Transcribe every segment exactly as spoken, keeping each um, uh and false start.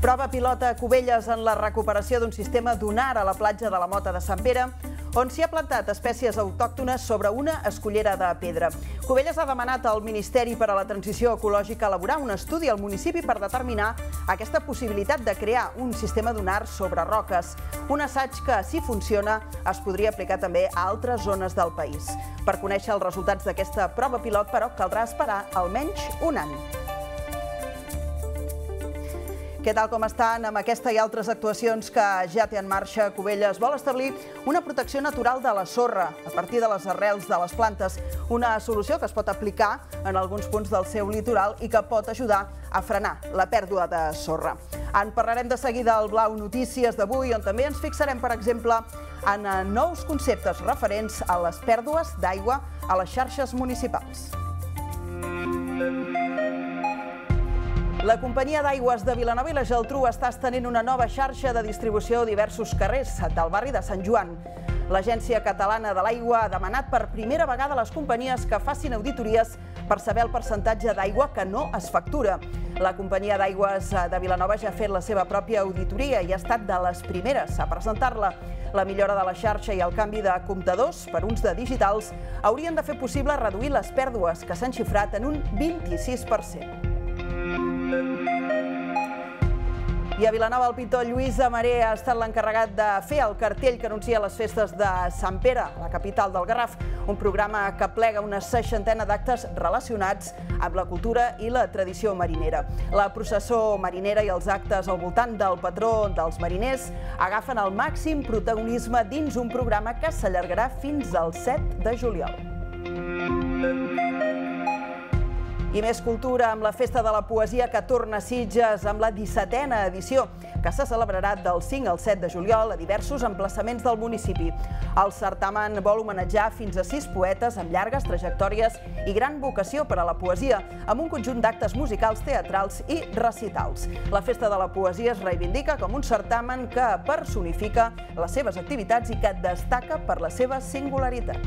Prova pilota a Cubelles en la recuperació d'un sistema dunar a la platja de la Mota de Sant Pere, on s'hi ha plantat espècies autòctones sobre una escullera de pedra. Cubelles ha demanat al Ministeri per a la Transició Ecològica elaborar un estudi al municipi per determinar aquesta possibilitat de crear un sistema dunar sobre roques. Un assaig que, si funciona, es podria aplicar també a altres zones del país. Per conèixer els resultats d'aquesta prova pilot, però, caldrà esperar almenys un any. Què tal com estan? Amb aquesta i altres actuacions que ja té en marxa, Cubelles vol establir una protecció natural de la sorra a partir de les arrels de les plantes, una solució que es pot aplicar en alguns punts del seu litoral i que pot ajudar a frenar la pèrdua de sorra. En parlarem de seguida al Blau Notícies d'avui, on també ens fixarem, per exemple, en nous conceptes referents a les pèrdues d'aigua a les xarxes municipals. La companyia d'aigües de Vilanova i la Geltrú està estenent una nova xarxa de distribució a diversos carrers del barri de Sant Joan. L'Agència Catalana de l'Aigua ha demanat per primera vegada a les companyies que facin auditories per saber el percentatge d'aigua que no es factura. La companyia d'aigües de Vilanova ja ha fet la seva pròpia auditoria i ha estat de les primeres a presentar-la. La millora de la xarxa i el canvi de comptadors per uns de digitals haurien de fer possible reduir les pèrdues, que s'han xifrat en un vint-i-sis per cent. I a Vilanova el pintor Lluís Amaré ha estat l'encarregat de fer el cartell que anuncia les festes de Sant Pere, la capital del Garraf, un programa que plega una seixantena d'actes relacionats amb la cultura i la tradició marinera. La processó marinera i els actes al voltant del patró dels mariners agafen el màxim protagonisme dins un programa que s'allargarà fins al set de juliol. I més cultura amb la Festa de la Poesia que torna a Sitges amb la dissetena edició, que se celebrarà del cinc al set de juliol a diversos emplaçaments del municipi. El certamen vol homenatjar fins a sis poetes amb llargues trajectòries i gran vocació per a la poesia, amb un conjunt d'actes musicals, teatrals i recitals. La Festa de la Poesia es reivindica com un certamen que personifica les seves activitats i que destaca per la seva singularitat.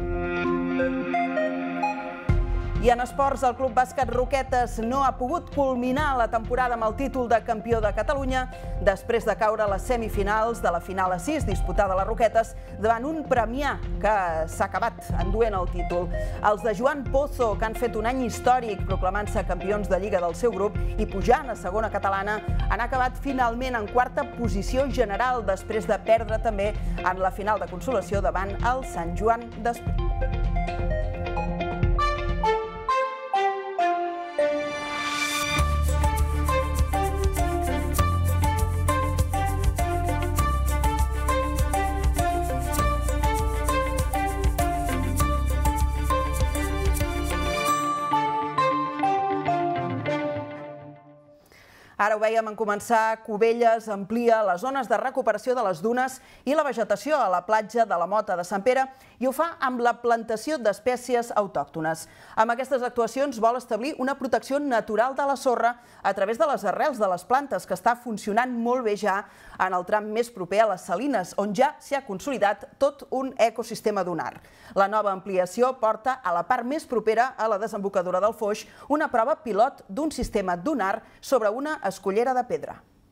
I en esports, el Club Bàsquet Roquetes no ha pogut culminar la temporada amb el títol de campió de Catalunya després de caure a les semifinals de la final a sis disputada a les Roquetes davant un Premià que s'ha acabat enduent el títol. Els de Joan Pozo, que han fet un any històric proclamant-se campions de Lliga del seu grup i pujant a segona catalana, han acabat finalment en quarta posició general després de perdre també en la final de consolació davant el Sant Joan d'Espí. Ara ho vèiem en començar, Cubelles amplia les zones de recuperació de les dunes i la vegetació a la platja de la Mota de Sant Pere i ho fa amb la plantació d'espècies autòctones. Amb aquestes actuacions vol establir una protecció natural de la sorra a través de les arrels de les plantes, que està funcionant molt bé ja en el tram més proper a les Salines, on ja s'hi ha consolidat tot un ecosistema dunar. La nova ampliació porta a la part més propera a la desembocadura del Foix una prova pilot d'un sistema dunar sobre una escullera de pedra.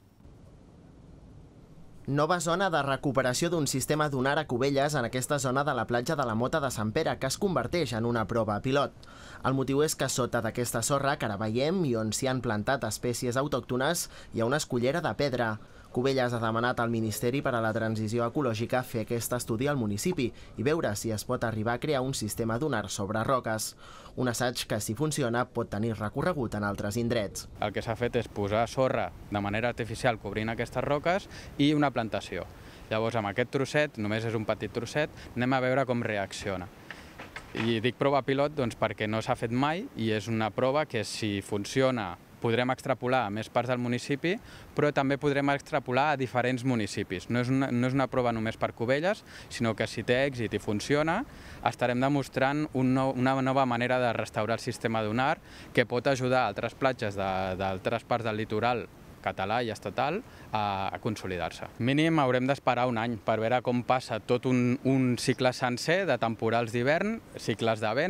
Nova zona de recuperació d'un sistema dunar a Cubelles en aquesta zona de la platja de la Mota de Sant Pere, que es converteix en una prova pilot. El motiu és que sota d'aquesta sorra que ara veiem i on s'hi han plantat espècies autòctones hi ha una escullera de pedra. Cubelles ha demanat al Ministeri per a la Transició Ecològica fer aquest estudi al municipi i veure si es pot arribar a crear un sistema dunar sobre roques. Un assaig que, si funciona, pot tenir recorregut en altres indrets. El que s'ha fet és posar sorra de manera artificial cobrint aquestes roques i una plantació. Llavors, amb aquest trosset, només és un petit trosset, anem a veure com reacciona. I dic prova pilot doncs, perquè no s'ha fet mai i és una prova que, si funciona, podrem extrapolar a més parts del municipi, però també podrem extrapolar a diferents municipis. No és una, no és una prova només per Cubelles, sinó que si té èxit i funciona, estarem demostrant un nou, una nova manera de restaurar el sistema dunar que pot ajudar a altres platges d'altres parts del litoral català i estatal a, a consolidar-se. Mínim haurem d'esperar un any per veure com passa tot un, un cicle sencer de temporals d'hivern, cicles de vent,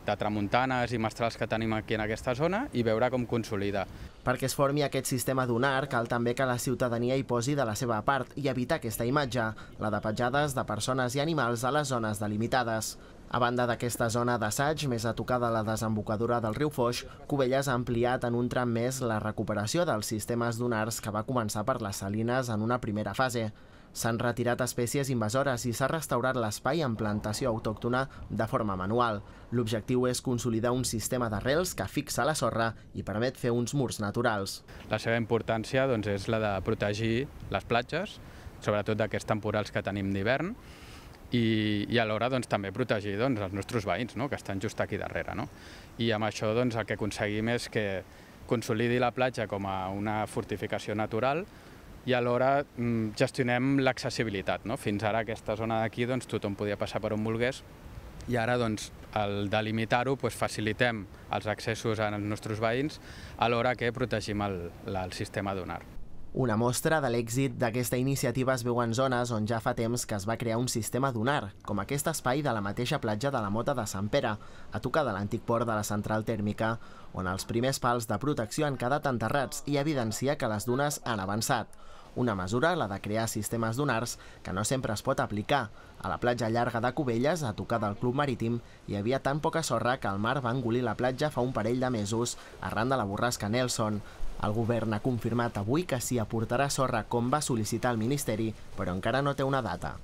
de tramuntanes i mestrals que tenim aquí en aquesta zona i veure com consolida. Perquè es formi aquest sistema dunar, cal també que la ciutadania hi posi de la seva part i evitar aquesta imatge, la de petjades de persones i animals a les zones delimitades. A banda d'aquesta zona d'assaig, més a tocar de la desembocadura del riu Foix, Cubelles ha ampliat en un tram més la recuperació dels sistemes dunars que va començar per les salines en una primera fase. S'han retirat espècies invasores i s'ha restaurat l'espai en plantació autòctona de forma manual. L'objectiu és consolidar un sistema d'arrels que fixa la sorra i permet fer uns murs naturals. La seva importància doncs, és la de protegir les platges, sobretot d'aquests temporals que tenim d'hivern, i, i alhora doncs, també protegir doncs, els nostres veïns, no?, que estan just aquí darrere. No? I amb això doncs, el que aconseguim és que consolidi la platja com a una fortificació natural i alhora mm, gestionem l'accessibilitat. No? Fins ara aquesta zona d'aquí doncs, tothom podia passar per on volgués i ara doncs, al delimitar-ho doncs, facilitem els accessos als nostres veïns alhora que protegim el, el sistema dunar. Una mostra de l'èxit d'aquesta iniciativa es veu en zones on ja fa temps que es va crear un sistema dunar, com aquest espai de la mateixa platja de la Mota de Sant Pere, a tocar de l'antic port de la central tèrmica, on els primers pals de protecció han quedat enterrats i evidencia que les dunes han avançat. Una mesura, la de crear sistemes dunars, que no sempre es pot aplicar. A la platja llarga de Cubelles, a tocar del Club Marítim, hi havia tan poca sorra que el mar va engolir la platja fa un parell de mesos arran de la borrasca Nelson. El govern ha confirmat avui que s'hi aportarà sorra com va sol·licitar el Ministeri, però encara no té una data.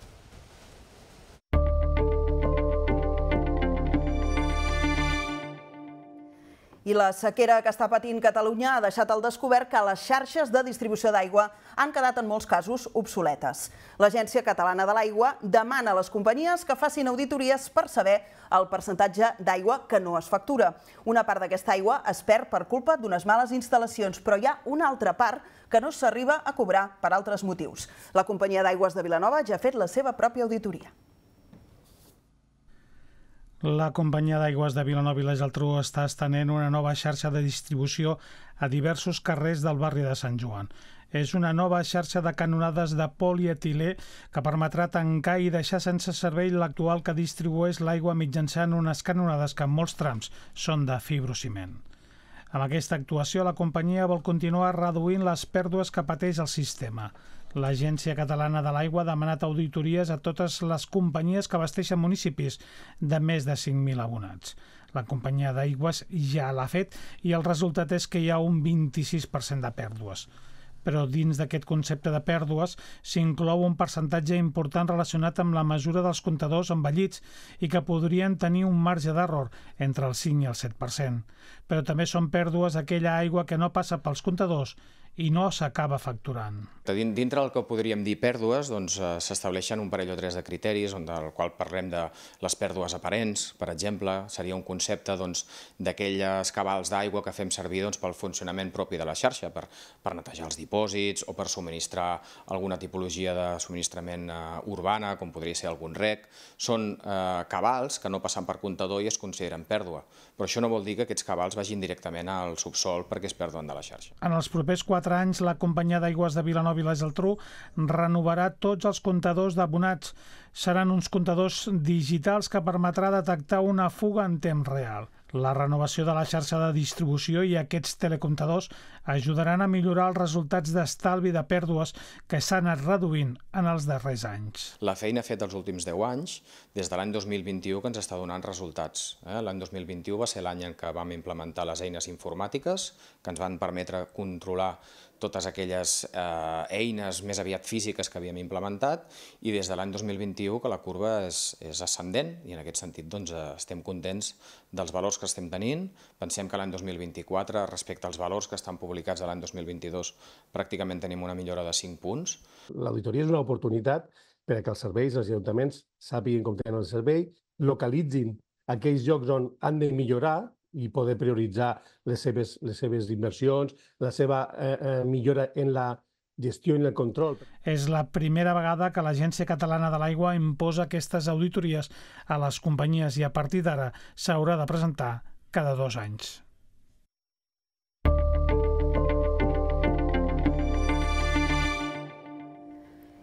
I la sequera que està patint Catalunya ha deixat al descobert que les xarxes de distribució d'aigua han quedat en molts casos obsoletes. L'Agència Catalana de l'Aigua demana a les companyies que facin auditories per saber el percentatge d'aigua que no es factura. Una part d'aquesta aigua es perd per culpa d'unes males instal·lacions, però hi ha una altra part que no s'arriba a cobrar per altres motius. La companyia d'aigües de Vilanova ja ha fet la seva pròpia auditoria. La companyia d'aigües de Vilanova i la Geltrú està estenent una nova xarxa de distribució a diversos carrers del barri de Sant Joan. És una nova xarxa de canonades de polietilè que permetrà tancar i deixar sense servei l'actual que distribueix l'aigua mitjançant unes canonades que en molts trams són de fibrociment. Amb aquesta actuació, la companyia vol continuar reduint les pèrdues que pateix el sistema. L'Agència Catalana de l'Aigua ha demanat auditories a totes les companyies que abasteixen municipis de més de cinc mil abonats. La companyia d'aigües ja l'ha fet i el resultat és que hi ha un vint-i-sis per cent de pèrdues. Però dins d'aquest concepte de pèrdues s'inclou un percentatge important relacionat amb la mesura dels comptadors envellits i que podrien tenir un marge d'error entre el cinc i el set per cent. Però també són pèrdues aquella aigua que no passa pels comptadors i no s'acaba facturant. Dintre del que podríem dir pèrdues, doncs, s'estableixen un parell o tres de criteris, on del qual parlem de les pèrdues aparents, per exemple, seria un concepte doncs, d'aquelles cabals d'aigua que fem servir doncs, pel funcionament propi de la xarxa, per, per netejar els dipòsits o per subministrar alguna tipologia de subministrament eh, urbana, com podria ser algun rec. Són eh, cabals que no passen per comptador i es consideren pèrdua, però això no vol dir que aquests cabals vagin directament al subsol perquè es perduen de la xarxa. En els propers quatre anys, la companyia d'aigües de Vilanova i la Geltrú renovarà tots els comptadors d'abonats. Seran uns comptadors digitals que permetrà detectar una fuga en temps real. La renovació de la xarxa de distribució i aquests telecomptadors ajudaran a millorar els resultats d'estalvi de pèrdues que s'han anat reduint en els darrers anys. La feina feta els últims deu anys, des de l'any dos mil vint-i-u, que ens està donant resultats. L'any dos mil vint-i-u va ser l'any en què vam implementar les eines informàtiques que ens van permetre controlar totes aquelles eh, eines més aviat físiques que havíem implementat i des de l'any dos mil vint-i-u que la curva és, és ascendent i en aquest sentit doncs, estem contents dels valors que estem tenint. Pensem que l'any dos mil vint-i-quatre respecte als valors que estan publicats a l'any dos mil vint-i-dos pràcticament tenim una millora de cinc punts. L'auditoria és una oportunitat perquè els serveis, els ajuntaments sàpiguen com tenen el servei, localitzin aquells llocs on han de millorar i poder prioritzar les seves, les seves inversions, la seva eh, eh, millora en la gestió i en el control. És la primera vegada que l'Agència Catalana de l'Aigua imposa aquestes auditories a les companyies i a partir d'ara s'haurà de presentar cada dos anys.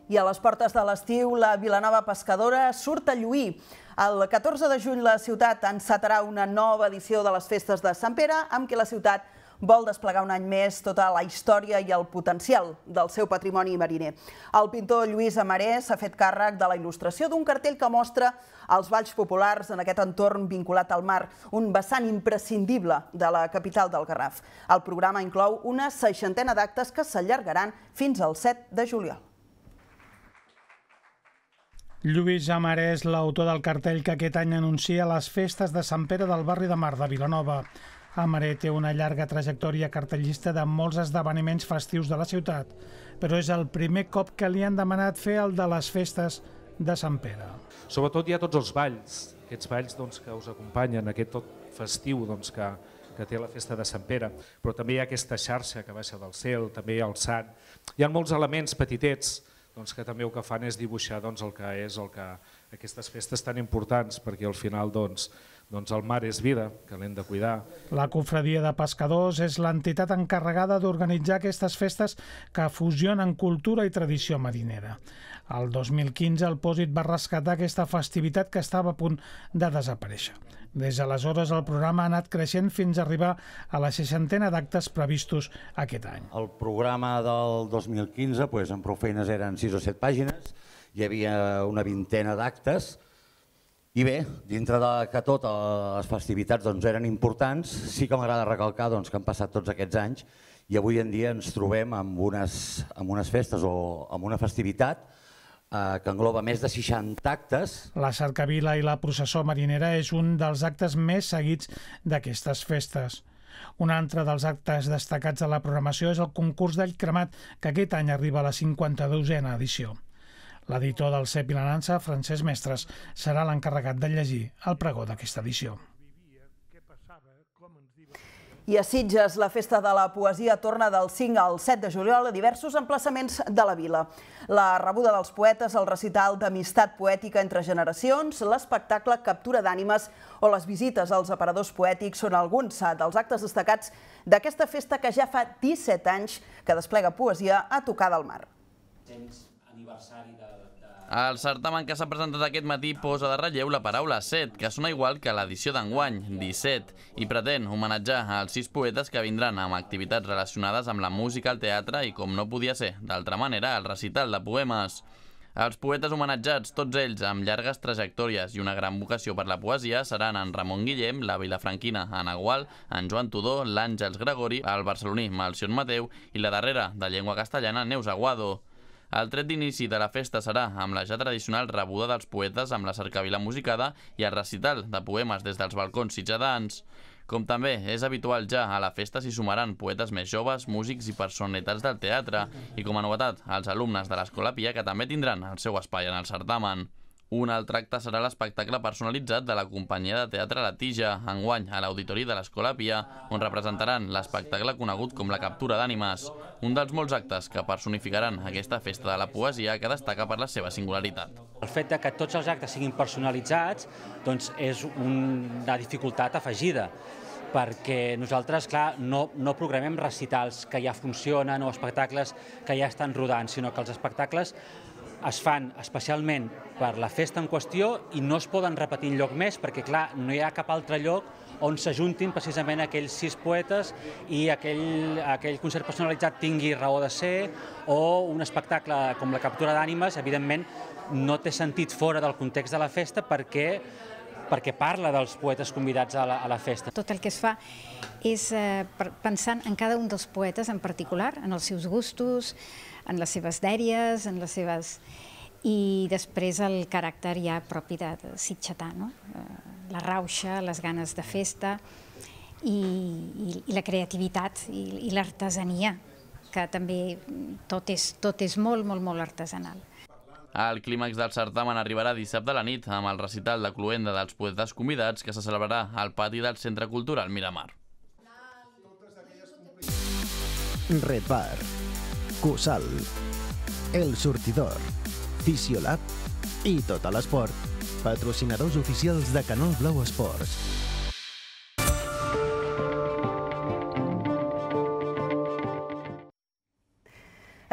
I a les portes de l'estiu, la Vilanova Pescadora surt a lluir. El catorze de juny la ciutat encetarà una nova edició de les festes de Sant Pere, amb què la ciutat vol desplegar un any més tota la història i el potencial del seu patrimoni mariner. El pintor Lluís Amaré s'ha fet càrrec de la il·lustració d'un cartell que mostra els balls populars en aquest entorn vinculat al mar, un vessant imprescindible de la capital del Garraf. El programa inclou una seixantena d'actes que s'allargaran fins al set de juliol. Lluís Amaré és l'autor del cartell que aquest any anuncia les festes de Sant Pere del barri de Mar de Vilanova. Amaré té una llarga trajectòria cartellista de molts esdeveniments festius de la ciutat, però és el primer cop que li han demanat fer el de les festes de Sant Pere. Sobretot hi ha tots els balls, aquests balls doncs, que us acompanyen, aquest tot festiu doncs, que, que té la festa de Sant Pere, però també hi ha aquesta xarxa que baixa del cel, també hi ha el sant. Hi ha molts elements petitets doncs, que també el que fan és dibuixar doncs, el que és el que, aquestes festes tan importants, perquè al final doncs, doncs el mar és vida, que l'hem de cuidar. La Confraria de Pescadors és l'entitat encarregada d'organitzar aquestes festes que fusionen cultura i tradició marinera. El dos mil quinze el Pòsit va rescatar aquesta festivitat que estava a punt de desaparèixer. Des d'aleshores el programa ha anat creixent fins a arribar a la seixantena d'actes previstos aquest any. El programa del dos mil quinze, doncs, amb prou feines eren sis o set pàgines, hi havia una vintena d'actes, i bé, dintre de que totes les festivitats doncs, eren importants, sí que m'agrada recalcar doncs, que han passat tots aquests anys i avui en dia ens trobem amb unes, amb unes festes o amb una festivitat eh, que engloba més de seixanta actes. La cercavila i la processó marinera és un dels actes més seguits d'aquestes festes. Un altre dels actes destacats de la programació és el concurs d'all cremat, que aquest any arriba a la cinquanta-dosena edició. L'editor del C E P Vilanança, Francesc Mestres, serà l'encarregat de llegir el pregó d'aquesta edició. I a Sitges, la Festa de la Poesia torna del cinc al set de juliol a diversos emplaçaments de la vila. La rebuda dels poetes, el recital d'amistat poètica entre generacions, l'espectacle Captura d'ànimes o les visites als aparadors poètics són alguns dels actes destacats d'aquesta festa que ja fa disset anys que desplega poesia a tocar del mar. El certamen que s'ha presentat aquest matí posa de relleu la paraula set, que sona igual que l'edició d'enguany, disset, i pretén homenatjar els sis poetes que vindran amb activitats relacionades amb la música, el teatre i, com no podia ser d'altra manera, el recital de poemes. Els poetes homenatjats, tots ells amb llargues trajectòries i una gran vocació per la poesia, seran en Ramon Guillem, la vilafranquina Anna Gual, en Joan Tudó, l'Àngels Gregori, el barceloní Malcion Mateu i la darrera, de llengua castellana, Neus Aguado. El tret d'inici de la festa serà amb la ja tradicional rebuda dels poetes amb la cercavila musicada i el recital de poemes des dels balcons sitjadans. Com també és habitual ja, a la festa s'hi sumaran poetes més joves, músics i personalitats del teatre i, com a novetat, els alumnes de l'Escola Pia, que també tindran el seu espai en el certamen. Un altre acte serà l'espectacle personalitzat de la companyia de teatre La Tija, enguany a l'Auditori de l'Escola Pia, on representaran l'espectacle conegut com la Captura d'ànimes, un dels molts actes que personificaran aquesta festa de la poesia que destaca per la seva singularitat. El fet que tots els actes siguin personalitzats doncs és una dificultat afegida, perquè nosaltres, clar, no, no programem recitals que ja funcionen o espectacles que ja estan rodant, sinó que els espectacles es fan especialment per la festa en qüestió i no es poden repetir enlloc més perquè, clar, no hi ha cap altre lloc on s'ajuntin precisament aquells sis poetes i aquell, aquell concert personalitzat tingui raó de ser, o un espectacle com la Captura d'ànimes, evidentment, no té sentit fora del context de la festa perquè perquè parla dels poetes convidats a la, a la festa. Tot el que es fa és eh, pensant en cada un dels poetes en particular, en els seus gustos, en les seves dèries, en les seves... i després el caràcter ja propi de, de sitgetà, no? La rauxa, les ganes de festa i, i, i la creativitat i, i l'artesania, que també tot és, tot és molt, molt, molt artesanal. El clímax del certamen arribarà dissabte a la nit amb el recital de cloenda dels poetes convidats que se celebrarà al pati del Centre Cultural Miramar. Redbar, Cosal, El Sortidor, Fisiolab i tot l'esport, patrocinadors oficials de Canal Blau Esports.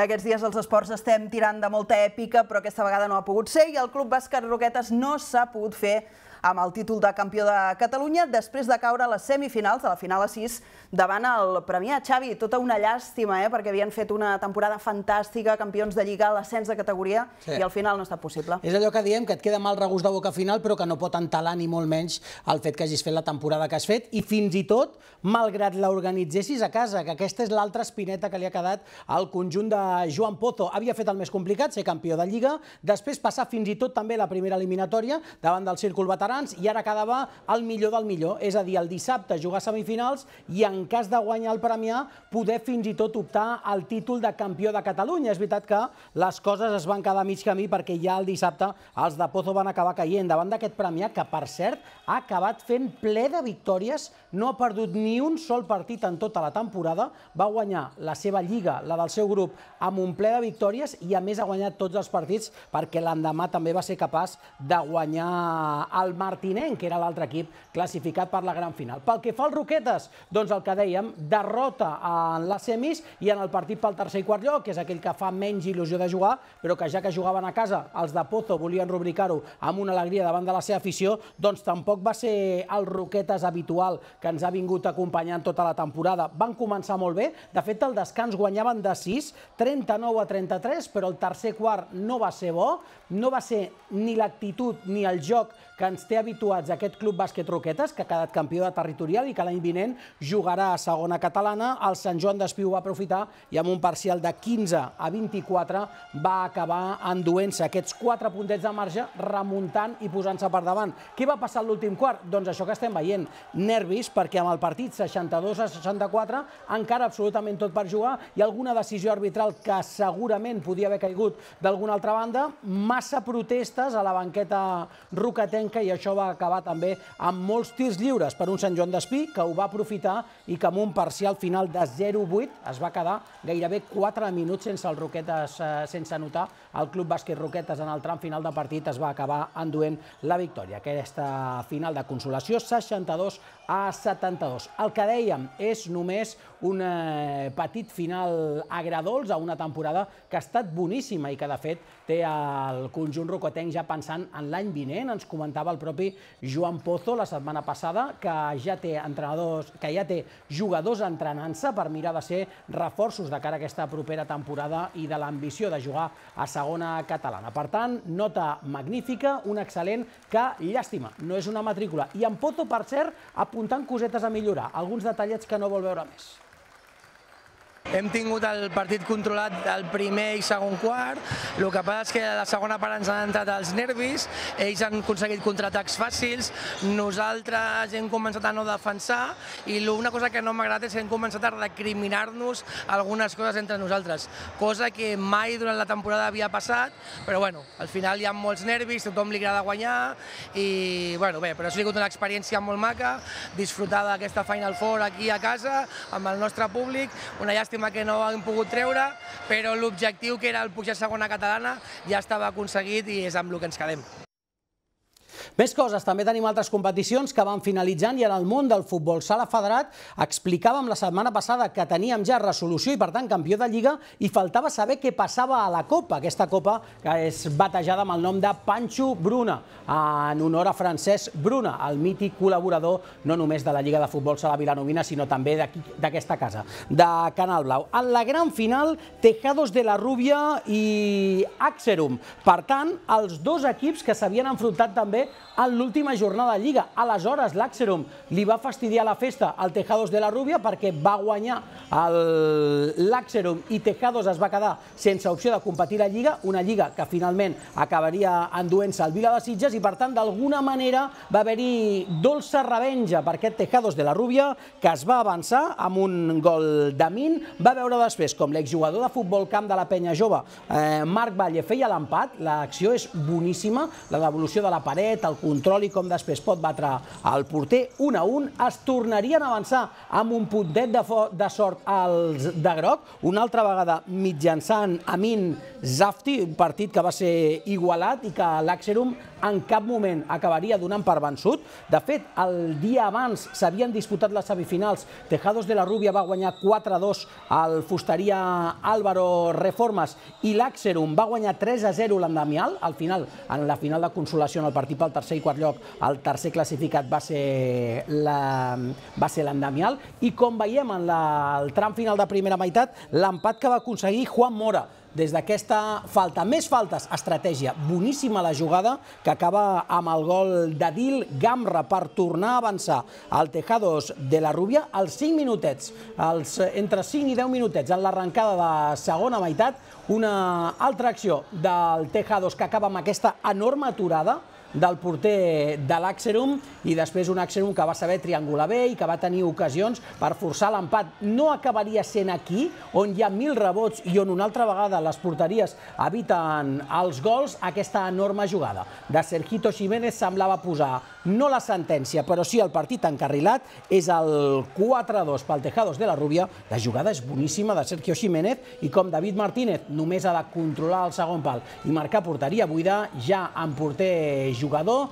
Aquests dies els esports estem tirant de molta èpica, però aquesta vegada no ha pogut ser i el Club Bàsquet Roquetes no s'ha pogut fer amb el títol de campió de Catalunya després de caure a les semifinals de la final a sis davant el Premià. Xavi, tota una llàstima, eh, perquè havien fet una temporada fantàstica, campions de Lliga, l'ascens de categoria, i al final no ha estat possible. És allò que diem, que et queda mal regust de boca final, però que no pot entelar ni molt menys el fet que hagis fet la temporada que has fet, i fins i tot, malgrat l'organitzessis a casa, que aquesta és l'altra espineta que li ha quedat al conjunt de Joan Pozo. Havia fet el més complicat, ser campió de Lliga, després passar fins i tot també la primera eliminatòria davant del Círcul Veterans, i ara quedava el millor del millor, és a dir, el dissabte jugar semifinals i en cas de guanyar el Premià poder fins i tot optar al títol de campió de Catalunya. És veritat que les coses es van quedar a mig camí perquè ja el dissabte els de Pozo van acabar caient davant d'aquest Premià que, per cert, ha acabat fent ple de victòries, no ha perdut ni un sol partit en tota la temporada, va guanyar la seva Lliga, la del seu grup, amb un ple de victòries i a més ha guanyat tots els partits perquè l'endemà també va ser capaç de guanyar el Martinenc, que era l'altre equip classificat per la gran final. Pel que fa als Roquetes, doncs el que dèiem, derrota en les semis i en el partit pel tercer i quart lloc, que és aquell que fa menys il·lusió de jugar, però que ja que jugaven a casa, els de Pozo volien rubricar-ho amb una alegria davant de la seva afició, doncs tampoc va ser el Roquetes habitual que ens ha vingut acompanyant tota la temporada. Van començar molt bé, de fet el descans guanyaven de sis, trenta-nou a trenta-tres, però el tercer quart no va ser bo, no va ser ni l'actitud ni el joc que ens té habituats aquest Club Bàsquet Roquetes, que ha quedat campió de territorial i que l'any vinent jugarà a segona catalana. El Sant Joan d'Espí ho va aprofitar i amb un parcial de quinze a vint-i-quatre va acabar enduent-se aquests quatre puntets de marge, remuntant i posant-se per davant. Què va passar a l'últim quart? Doncs això que estem veient, nervis, perquè amb el partit seixanta-dos a seixanta-quatre encara absolutament tot per jugar i alguna decisió arbitral que segurament podia haver caigut d'alguna altra banda, massa protestes a la banqueta roquetenca i això va acabar també amb molts tirs lliures per un Sant Joan d'Espí que ho va aprofitar i que amb un parcial final de zero a vuit es va quedar gairebé quatre minuts sense el Roquetes, sense anotar. El Club Bàsquet Roquetes en el tram final de partit es va acabar enduent la victòria. Aquesta final de consolació, seixanta-dos a setanta-dos. El que dèiem és només un petit final agradols a una temporada que ha estat boníssima i que de fet té el conjunt roquetenc ja pensant en l'any vinent. Ens comentava el propi Joan Pozo la setmana passada que ja té entrenadors, que ja té jugadors entrenant-se per mirar de ser reforços de cara a aquesta propera temporada i de l'ambició de jugar a segona catalana. Per tant, nota magnífica, un excel·lent que, llàstima, no és una matrícula. I en Pozo, per cert, apuntant cosetes a millorar, alguns detallets que no vol veure més. Hem tingut el partit controlat el primer i segon quart, el que passa és que a la segona part ens han entrat els nervis, ells han aconseguit contraatacs fàcils, nosaltres hem començat a no defensar i una cosa que no m'ha agradat és que hem començat a recriminar-nos algunes coses entre nosaltres, cosa que mai durant la temporada havia passat, però bueno, al final hi ha molts nervis, tothom li agrada guanyar i bueno, bé, però ha sigut una experiència molt maca, disfrutar d'aquesta Final Four aquí a casa, amb el nostre públic, una llàstima que no hem pogut treure, però l'objectiu que era el pujar a segona catalana ja estava aconseguit i és amb el que ens quedem. Més coses, també tenim altres competicions que van finalitzant i en el món del futbol sala federat explicàvem la setmana passada que teníem ja resolució i per tant campió de Lliga i faltava saber què passava a la Copa, aquesta Copa que és batejada amb el nom de Pancho Bruna, en honor a Francesc Bruna, el mític col·laborador no només de la Lliga de Futbol Sala Vilanovina sinó també d'aquesta casa, de Canal Blau. En la gran final, Tejados de la Rúbia i Axerum. Per tant, els dos equips que s'havien enfrontat també en l'última jornada de Lliga. Aleshores, l'Axerum li va fastidiar la festa al Tejados de la Rúbia perquè va guanyar l'Axerum i Tejados es va quedar sense opció de competir a Lliga, una Lliga que finalment acabaria enduent-se al Vila de Sitges i per tant d'alguna manera va haver-hi dolça revenja per aquest Tejados de la Rúbia que es va avançar amb un gol d'Amin. Va veure després com l'exjugador de futbol camp de la Penya Jove, Marc Valle, feia l'empat. L'acció és boníssima, la devolució de la paret, el el controli com després pot batre el porter. un a un, es tornarien a avançar amb un puntet de sort als de groc, una altra vegada mitjançant Amin Zafti, un partit que va ser igualat i que l'Axerum en cap moment acabaria donant per vençut. De fet, el dia abans s'havien disputat les semifinals. Tejados de la Rubia va guanyar quatre a dos al Fusteria Álvaro Reformas i l'Axerum va guanyar tres a zero l'Endamial. Al final, en la final de consolació en el partit pel tercer i quart lloc, el tercer classificat va ser l'Endamial. I com veiem en el tram final de primera meitat, l'empat que va aconseguir Juan Mora des d'aquesta falta. Més faltes, estratègia. Boníssima la jugada que acaba amb el gol d'Adil Gamra per tornar a avançar al Tejados de la Rubia als cinc minutets, entre cinc i deu minutets en l'arrencada de segona meitat. Una altra acció del Tejados que acaba amb aquesta enorme aturada del porter de l'Axerum i després un Axerum que va saber triangular bé i que va tenir ocasions per forçar l'empat. No acabaria sent aquí, on hi ha mil rebots i on una altra vegada les porteries eviten els gols, aquesta enorme jugada de Sergito Jiménez semblava posar no la sentència, però sí el partit encarrilat. És el quatre a dos pel Tejados de la Rubia. La jugada és boníssima de Sergio Jiménez i com David Martínez només ha de controlar el segon pal i marcar porteria buida, ja en porter jugador,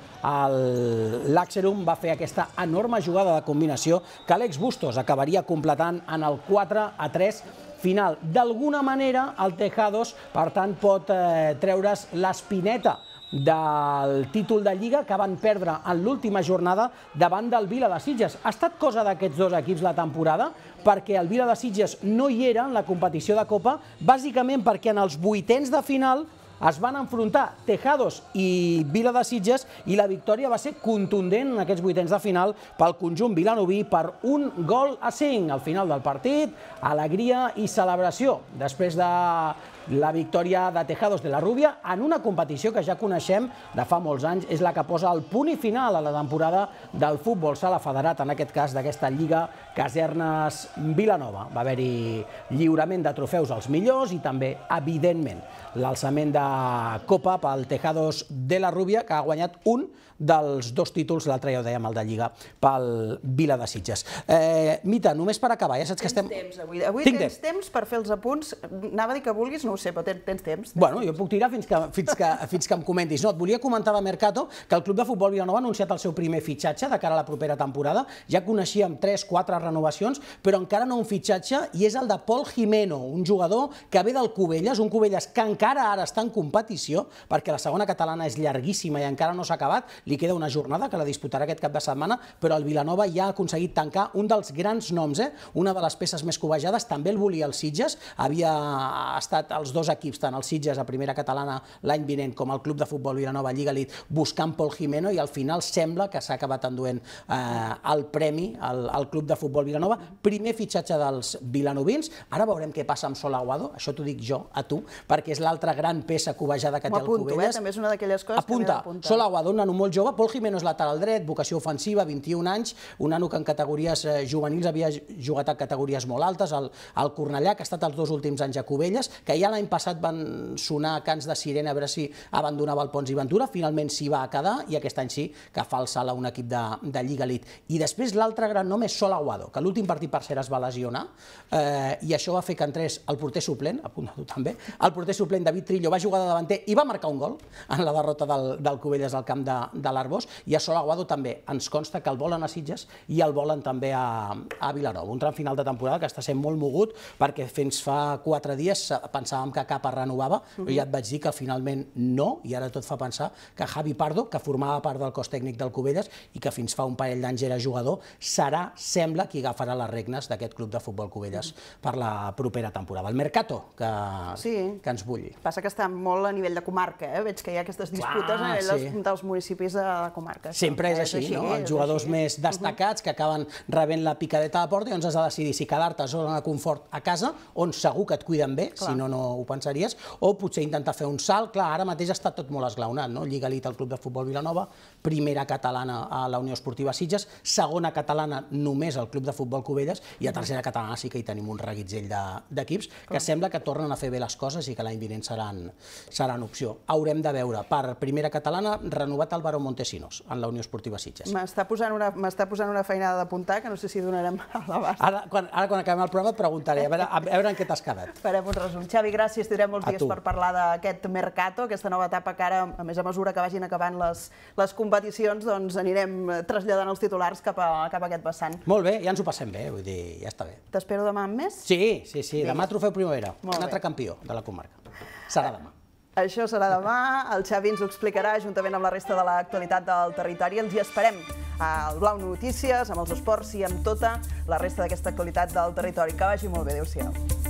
l'Axerum va fer aquesta enorme jugada de combinació que Alex Bustos acabaria completant en el quatre a tres final. D'alguna manera, el Tejados, per tant, pot treure's l'espineta del títol de Lliga que van perdre en l'última jornada davant del Vila de Sitges. Ha estat cosa d'aquests dos equips la temporada perquè el Vila de Sitges no hi era en la competició de Copa, bàsicament perquè en els vuitens de final es van enfrontar Tejados i Vila de Sitges i la victòria va ser contundent en aquests vuitens de final pel conjunt vilanoví per un gol a cinc. Al final del partit, alegria i celebració després de la victòria de Tejados de la Rubia en una competició que ja coneixem de fa molts anys, és la que posa el punt i final a la temporada del futbol sala federat, en aquest cas d'aquesta Lliga Casernes Vilanova. Va haver-hi lliurament de trofeus als millors i també, evidentment, l'alçament de Copa pel Tejados de la Rubia, que ha guanyat un dels dos títols, l'altre ja ho dèiem, el de Lliga, pel Vila de Sitges. Mita, només per acabar, ja saps que estem... Tens temps, avui. Avui tens temps per fer els apunts. Anava a dir que vulguis, no ho sé, però tens temps. Bueno, jo puc tirar fins que em comentis. No, et volia comentar de Mercato que el Club de Futbol Vilanova ha anunciat el seu primer fitxatge de cara a la propera temporada. Ja coneixíem tres quatre renovacions, però encara no un fitxatge, i és el de Pol Jimeno, un jugador que ve del Cubelles, un Cubelles que encara ara està en competició, perquè la segona catalana és llarguíssima i encara no s'ha acabat. Li queda una jornada que la disputarà aquest cap de setmana, però el Vilanova ja ha aconseguit tancar un dels grans noms, una de les peces més cobejades. També el volia el Sitges, havia estat els dos equips, tant el Sitges a primera catalana l'any vinent com el Club de Futbol Vilanova Lliga Elite, buscant Pol Jimeno, i al final sembla que s'ha acabat enduent el premi al Club de Futbol Vilanova. Primer fitxatge dels vilanovins. Ara veurem què passa amb Sol Aguado, això t'ho dic jo a tu, perquè és l'altra gran peça cobejada que té el Cubelles. També és una d'aquelles coses que m'he d'apuntar. Sol Aguado, un nano molt jove. Pol Jimeno és lateral dret, vocació ofensiva, vint-i-un anys, un nano que en categories juvenils havia jugat a categories molt altes, al Cornellà, que ha estat els dos últims anys a Cubelles, que ja l'any passat van sonar cants de sirena a veure si abandonava el Pons i Ventura, finalment s'hi va quedar, i aquest any sí que fa el salt a un equip de Lliga Elite. I després l'altre gran nom és Sol Aguado, que l'últim partit per cert es va lesionar, i això va fer que entrés el porter suplent, apunta-ho també, el porter suplent David Trillo va jugar de davanter i va marcar un gol en la derrota del Cubelles al camp de l'Arbós, i a Sol Aguado també ens consta que el volen a Sitges i el volen també a Vilanova. Un tram final de temporada que està sent molt mogut, perquè fins fa quatre dies pensàvem que Capa renovava, però ja et vaig dir que finalment no, i ara tot fa pensar que Javi Pardo, que formava part del cos tècnic del Cubelles i que fins fa un parell d'anys era jugador, serà, sembla, qui agafarà les regnes d'aquest club de futbol Cubelles per la propera temporada. El Mercato, que ens bulli. Passa que està molt a nivell de comarca, veig que hi ha aquestes disputes a nivell dels municipis de la comarca. Sempre és així, no? Els jugadors més destacats que acaben rebent la picadeta a la porta, i llavors has de decidir si quedar-te a zona de confort a casa, on segur que et cuiden bé, si no, no ho pensaries, o potser intentar fer un salt. Clar, ara mateix està tot molt esglaonat, no? Lliga Elite al Club de Futbol Vilanova, primera catalana a la Unió Esportiva Sitges, segona catalana només al Club de Futbol Cubelles, i a tercera catalana sí que hi tenim un reguitzell d'equips que sembla que tornen a fer bé les coses i que l'any vinent seran opció. Haurem de veure, per primera catalana, renovat Álvaro Montesinos en la Unió Esportiva Sitges. M'està posant una feinada d'apuntar que no sé si donarem a l'abast. Ara, quan acabem el programa et preguntaré, a veure en què t'has quedat. Farem un resum. Xavi, gràcies. Tindrem molts dies per parlar d'aquest Mercato, aquesta nova etapa que ara, a més a mesura que vagin acabant les competicions, doncs anirem traslladant els titulars cap a aquest vessant. Molt bé, ja ens ho passem bé, vull dir, ja està bé. T'espero demà amb més? Sí, sí, sí, demà Trofeu Primavera, un altre campió de la comarca. Serà demà. Això serà demà, el Xavi ens ho explicarà juntament amb la resta de l'actualitat del territori. Els hi esperem al Blau Notícies, amb els esports i amb tota la resta d'aquesta actualitat del territori. Que vagi molt bé, adéu-siau.